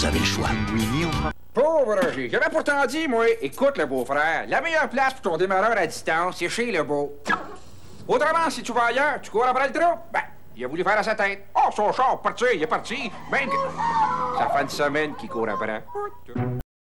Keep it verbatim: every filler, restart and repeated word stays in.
vous avez le choix. Pauvre Roger, j'avais pourtant dit, moi, écoute le beau-frère, la meilleure place pour ton démarreur à distance, c'est chez le beau. Autrement, si tu vas ailleurs, tu cours après le trou, ben, il a voulu faire à sa tête. Oh, son char, parti, il est parti, même que... Ça fait une semaine qu'il court après.